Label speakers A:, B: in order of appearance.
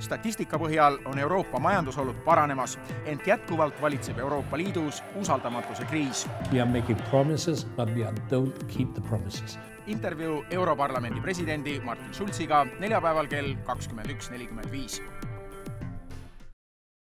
A: Statistika põhjal on Euroopa majandusolud paranemas, ent jätkuvalt valitseb Euroopa Liidus usaldamatuse kriis.
B: We are making promises, but we don't keep the promises.
A: Intervjuu Europarlamendi presidendi Martin Schulziga neljapäeval kell 21.45.